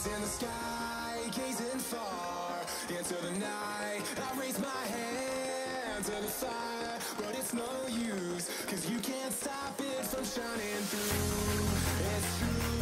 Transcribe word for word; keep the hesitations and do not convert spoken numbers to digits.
Eyes in the sky, gazing far into the night. I raise my hand to the fire, but it's no use, cause you can't stop it from shining through. It's true.